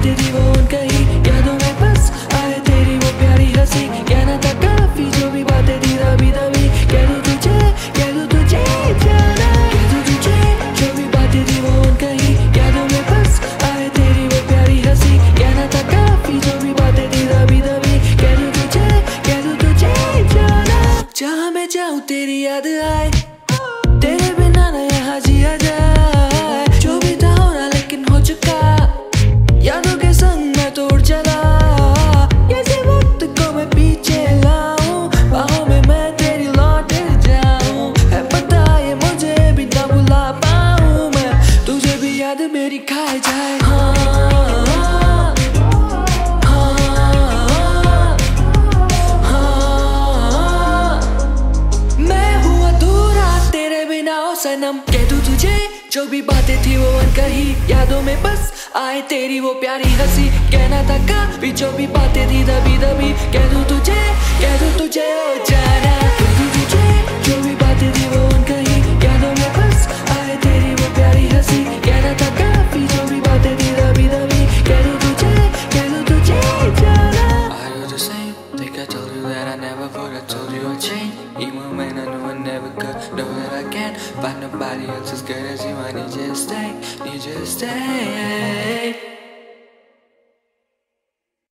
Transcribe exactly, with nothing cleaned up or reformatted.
बातें थी वो उनकही, यादों में बस आए तेरी वो प्यारी हंसी। कहना था काफी जो भी बातें थी दबी दबी, कह दूं तुझे कह दूं तुझे जाना, कह दूं तुझे जो भी बातें थी वो उनकही, यादों में बस आए तेरी वो प्यारी हंसी। कहना था काफी जो भी बातें थी दबी दबी, कह दूं तुझे कह दूं तुझे जाना। जहाँ मैं जाऊँ तेरी याद आए, तेरे बिना ना यहाँ जिया जाए। जो भी था हो रहा लेकिन हो चुका, यादों के संग मैं तो उड़ चला। कैसे वक्त को मैं पीछे लाऊं, बाहों में मैं तेरी लौट जाऊं। है पता ये मुझे भी ना भुला पाऊं मैं, तुझे भी याद मेरी खाए जाए। हाँ, हाँ, हाँ, हाँ, मैं हूँ अधूरा तेरे बिना ओ सनम। कह दूं तुझे जो भी बातें थी वो अनकही, यादों में बस आए तेरी वो प्यारी हंसी। कहना था काफी जो भी बातें थी दबी दबी, कह दूं तुझे कह दूं तुझे ओ जाना। कह दूं तुझे जो भी बातें थी वो अनकही, यादों में बस आए तेरी वो प्यारी हंसी। कहना था काफी जो भी बातें थी दबी दबी, कह दूं तुझे कह दूं तुझे जाना। Are you the same? Think I told you that I never would. I told you I'd change, even when I knew I never could. Know that I can't find nobody else as good as you. I need you to stay, need you to stay.